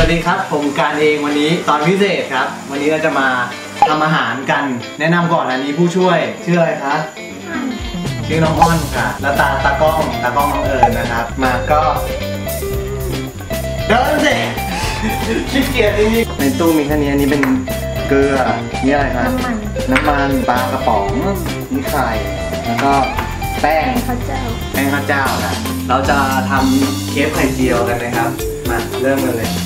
ดีครับผมการเองวันนี้ตอนพิเศษครับวันนี้เราจะมาทำอาหารกันแนะนำก่อนอันนี้ผู้ช่วยชื่ออะไรคะชื่อน้องอ้อนค่ะแล้วตากล้องน้องเอิญนะครับมาก็เดินสิขี้เกียจจริงๆในตู้มีแค่นี้อันนี้เป็นเกลือนี่อะไรคะน้ำมันปลากระป๋องนี่ไข่แล้วก็แป้งข้าวเจ้านะเราจะทำเคฟไข่เจียวกันนะครับมาเริ่มกันเลย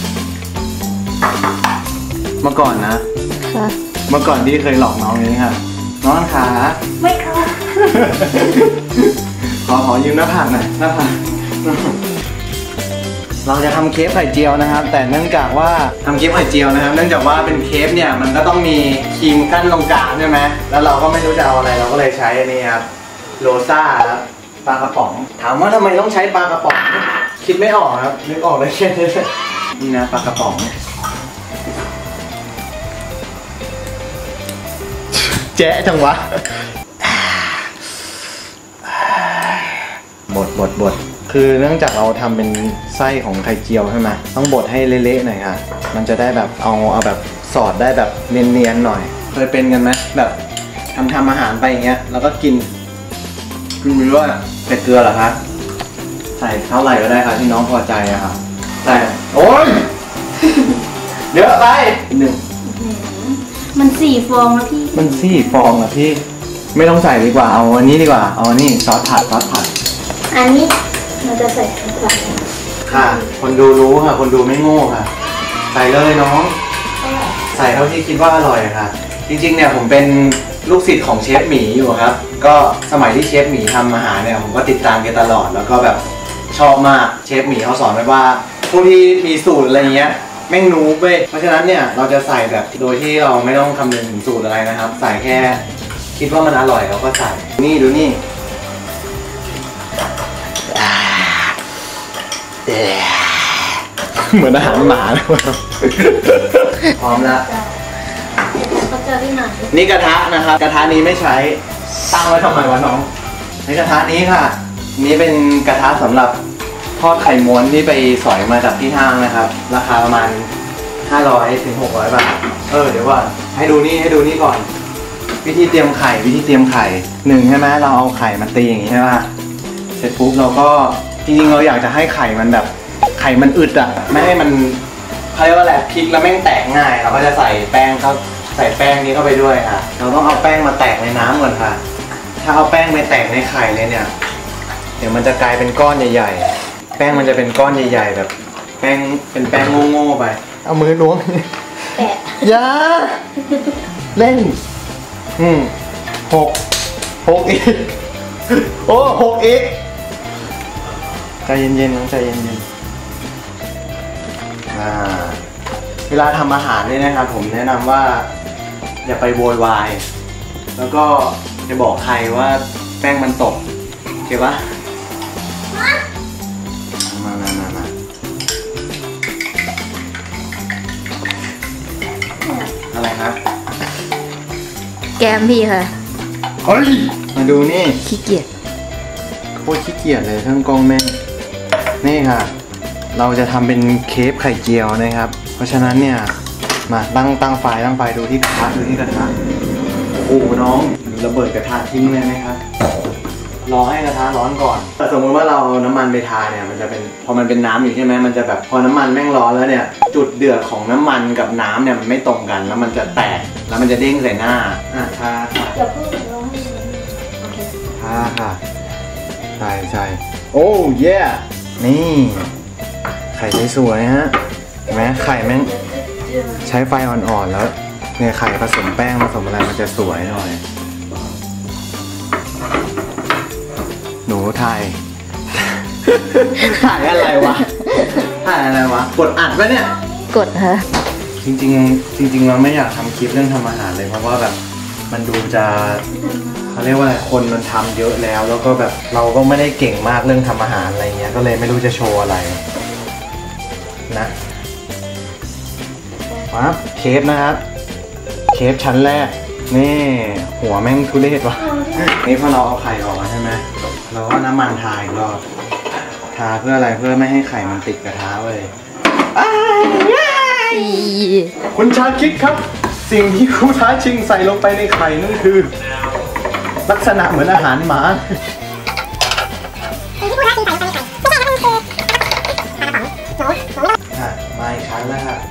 เมื่อก่อนนะเมื่อก่อนที่เคยหลอกน้องนี้ค่ะน้องขาไม่ค่ะขอยืมหน้าผากหน่อยหน้าผากเราจะทำเคฟไข่เจียวนะครับแต่เนื่องจากว่าทำเคฟไข่เจียวนะครับเนื่องจากว่าเป็นเคฟเนี่ยมันก็ต้องมีครีมกั้นตรงกลางใช่ไหมแล้วเราก็ไม่รู้จะเอาอะไรเราก็เลยใช้อันนี้ครับโรซ่าครับปลากระป๋องถามว่าทำไมต้องใช้ปลากระป๋องคิดไม่ออกครับนึกออกได้แค่นี้นี่นะปลากระป๋องแจ๊ะจังวะบดคือเนื่องจากเราทำเป็นไส้ของไข่เจียวใช่ไหมต้องบดให้เละๆหน่อยค่ะมันจะได้แบบเอาแบบสอดได้แบบเนียนๆหน่อยเคยเป็นกันไหมแบบทำอาหารไปอย่างเงี้ยแล้วก็กินไม่รู้ว่าเผ็ดเกลือเหรอคะใส่เท่าไหร่ก็ได้ค่ะที่น้องพอใจอะค่ะใส่โอ้ยเยอะไปหนึ่งมัน4 ฟองแล้วพี่มัน4 ฟองอะพี่ไม่ต้องใส่ดีกว่าเอาอันนี้ดีกว่าเอาอันนี้ซอสผัดอันนี้เราจะใส่ทุกวันค่ะคนดูรู้ค่ะคนดูไม่โง่ค่ะใส่เลยน้องใส่เท่าที่คิดว่าอร่อยค่ะจริงๆเนี่ยผมเป็นลูกศิษย์ของเชฟหมีอยู่ครับก็สมัยที่เชฟหมีทำอาหารเนี่ยผมก็ติดตามแกตลอดแล้วก็แบบชอบมากเชฟหมีเขาสอนไว้ว่าผู้ที่มีสูตรอะไรเงี้ยแม่งนูบเว้ยเพราะฉะนั้นเนี่ยเราจะใส่แบบโดยที่เราไม่ต้องคำนึงถึงสูตรอะไรนะครับใส่แค่คิดว่ามันอร่อยเราก็ใส่นี่ดูนี่เหมือนอาหารหมาเลยพร้อมแล้วนี่กระทะนะครับกระทะนี้ไม่ใช้ตั้งไว้ทำไมวะน้องในกระทะนี้ค่ะนี้เป็นกระทะสำหรับทอดไข่ม้วนที่ไปสอยมาจากที่ห้างนะครับราคาประมาณ500 ถึง 600 บาทเดี๋ยวว่าให้ดูนี่ก่อนวิธีเตรียมไข่1ใช่ไหมเราเอาไข่มาตีอย่างนี้ใช่ป่ะเสร็จปุ๊บเราก็จริงๆเราอยากจะให้ไข่มันแบบไข่มันอึดอ่ะไม่ให้มันเขาเรียกว่าแหละพลิกแล้วแม่งแตกง่ายเราก็จะใส่แป้งนี้เข้าไปด้วยค่ะเราต้องเอาแป้งมาแตกในน้ำก่อนค่ะถ้าเอาแป้งไปแตกในไข่เลยเนี่ยเดี๋ยวมันจะกลายเป็นก้อนใหญ่ๆแป้งมันจะเป็นก้อนใหญ่ๆแบบแป้งเป็นแป้งโง่ๆไปเอามือล้วงแตะอย่าเล่น6อีกโอ้6อีกใจเย็นๆใจเย็นๆเวลาทำอาหารเนี่ยนะครับผมแนะนำว่าอย่าไปโวยวายแล้วก็จะบอกใครว่าแป้งมันตกโอเคปะมาอะไรครับแกมพี่ค่ะเฮ้ยมาดูนี่ขี้เกียจโคตรขี้เกียจเลยทั้งกล้องแม่งนี่ค่ะเราจะทำเป็นเคฟไข่เจียวนะครับเพราะฉะนั้นเนี่ยมาตั้งไฟดูที่กระทะโอ้โหน้องระเบิดกระทะทิ้งเลยไหมครับรอให้กระทะร้อนก่อนแต่สมมติว่าเราเอาน้ำมันไปทาเนี่ยมันจะเป็นพอมันเป็นน้ำอยู่ใช่ไหมมันจะแบบพอน้ำมันแม่งร้อนแล้วเนี่ยจุดเดือดของน้ำมันกับน้ำเนี่ยมันไม่ตรงกันแล้วมันจะแตกแล้วมันจะเด้งใส่หน้าทาค่ะอย่าเพิ่งร้อนโอเคทาค่ะใส่โอ้เย่นี่ไข่สวยๆฮะเห็นไหมไข่แม่งใช้ไฟอ่อนๆแล้วเนี่ยไข่ผสมแป้งผสมอะไรมันจะสวยหน่อยหนูถ่ายอะไรวะกดอัดปะเนี่ยกดฮะจริงเราไม่อยากทำคลิปเรื่องทำอาหารเลยเพราะว่าแบบมันดูจะเขาเรียกว่าอะไรคนมันทำเยอะแล้วก็แบบเราก็ไม่ได้เก่งมากเรื่องทำอาหารอะไรเงี้ยก็เลยไม่รู้จะโชว์อะไรนะครับเคฟนะครับเคฟชั้นแรกนี่หัวแม่งทุเรศวะนี่พอเราเอาไข่ออกใช่ไหมเราก็น้ำมันทาอีกรอบทาเพื่ออะไรเพื่อไม่ให้ไข่มันติดกระทะเลยคุณชาคิดครับ สิ่งที่ผู้ท้าชิงใส่ลงไปในไข่นั่นคือ ลักษณะเหมือนอาหารหมามาอีกครั้งแล้วครับ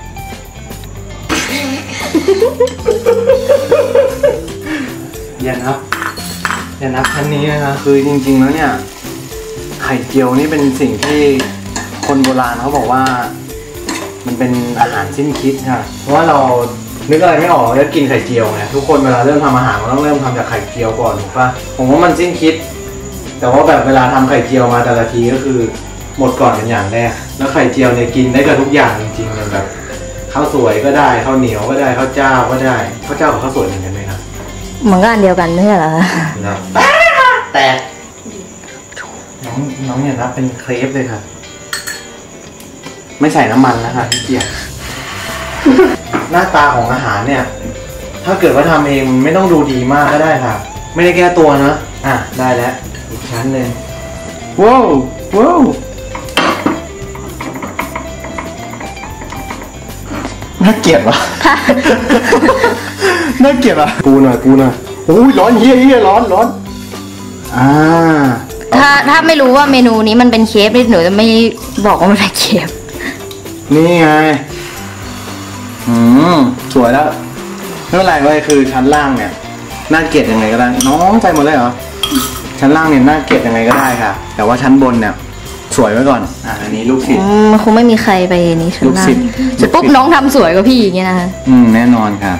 อย่านับชั้นนี้นะครับคือจริงๆแล้วเนี่ยไข่เจียวนี่เป็นสิ่งที่คนโบราณเขาบอกว่ามันเป็นอาหารสิ้นคิดค่ะเพราะว่าเรานึกอะไรไม่ออกเราจะกินไข่เจียวไงทุกคนเวลาเริ่มทำอาหารมันต้องเริ่มทำจากไข่เจียวก่อนถูกปะผมว่ามันสิ้นคิดแต่ว่าแบบเวลาทำไข่เจียวมาแต่ละทีก็คือหมดก่อนเป็นอย่างแรกแล้วไข่เจียวเนี่ยกินได้กับทุกอย่างจริงๆเลยแบบข้าวสวยก็ได้ข้าวเหนียวก็ได้ข้าวเจ้าก็ได้ข้าวเจ้ากับข้าวสวยเหมือนกันไหมครับมันก็อันเดียวกันไม่ใช่เหรอนะแต่น้องเนี่ยรับเป็นเครปเลยค่ะไม่ใส่น้ำมันนะคะพี่เกียรหน้าตาของอาหารเนี่ยถ้าเกิดว่าทำเองไม่ต้องดูดีมากก็ได้ค่ะไม่ได้แก้ตัวนะได้แล้วอีกชั้นหนึ่งว้าวน่าเกลียดวะน่าเกลียดวะกูหน่อยโอ้ยร้อนเฮียร้อนถ้าไม่รู้ว่าเมนูนี้มันเป็นเคฟหนูจะไม่บอกว่ามันเป็นเคฟนี่ไงสวยแล้วไม่เป็นไรเว้ยคือชั้นล่างเนี่ยน่าเกลียดยังไงก็ได้น้องใจหมดเลยเหรอชั้นล่างเนี่ยน่าเกลียดยังไงก็ได้ค่ะแต่ว่าชั้นบนเนี่ยสวยไว้ก่อนอันนี้ลูกศิษย์มันคงไม่มีใครไปนี้ชั้นล่างเสร็จปุ๊บน้องทำสวยกว่าพี่อย่างเงี้ยนะคะแน่นอนค่ะ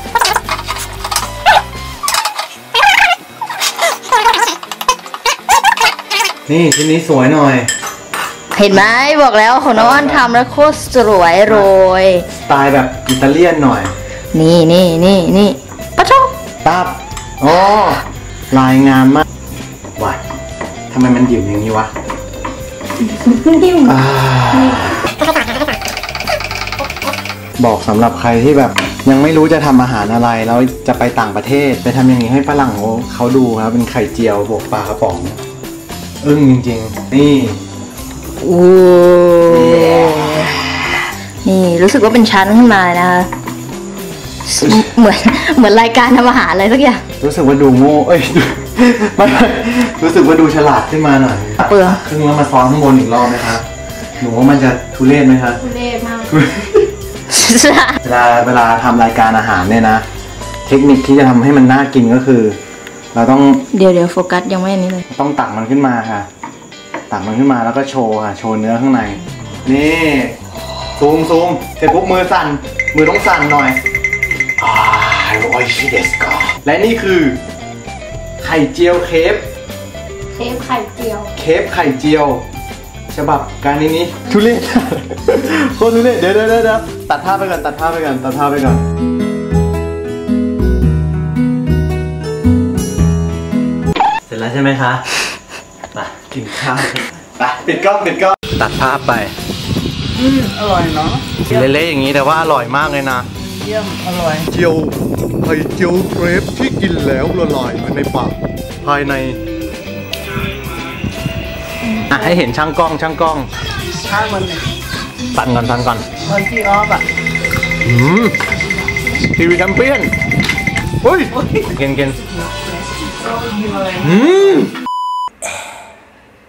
นี่ชิ้นนี้สวยหน่อยเห็นไหมบอกแล้วของน้องอันทำแล้วโคตรสวยโรยสไตล์แบบอิตาเลียนหน่อยนี่ปะชกตับลายงามมากว้ายทำไมมันดิ่มอย่างนี้วะบอกสำหรับใครที่แบบยังไม่รู้จะทำอาหารอะไรแล้วจะไปต่างประเทศไปทำอย่างนี้ให้ฝรั่งเขาดูครับเป็นไข่เจียวบวกปลากระป๋องอึ้งจริงๆนี่รู้สึกว่าเป็นชั้นขึ้นมานะคะเหมือนรายการทำอาหารอะไรสักอย่างรู้สึกว่าดูโง่ไม่รู้สึกว่าดูฉลาดขึ้นมาหน่อยเปลือกครึ่งแล้วมาซ้อนข้างบนอีกรอบไหมคะหนูว่ามันจะทุเรศไหมคะทุเรศมากเวลาทำรายการอาหารเนี่ยนะเทคนิคที่จะทำให้มันน่ากินก็คือเราต้องเดี๋ยวโฟกัสยังไม่อันนี้เลยต้องตักมันขึ้นมาค่ะตักมันขึ้นมาแล้วก็โชว์ค่ะโชว์เนื้อข้างในนี่ซูมเสร็จปุ๊บมือต้องสั่นหน่อยโอ้ยชิเดสกอและนี่คือไข่เจียวเคฟไข่เจียวฉบับการนี้ทุเรศโคตรทุเรศเดี๋ยวตัดภาพไปก่อนเสร็จแล้วใช่ไหมคะไปกินข้าวไปปิดกล้องตัดภาพไปอร่อยเนาะเละๆอย่างนี้แต่ว่าอร่อยมากเลยนะเยี่ยมอร่อยไข่เจียวเครปที่กินแล้วละลายในปากภายในให้เห็นช่างกล้องช่างมันสั่นก่อนมันที่ออฟทีวีแชมเปี้ยนเฮ้ยกิน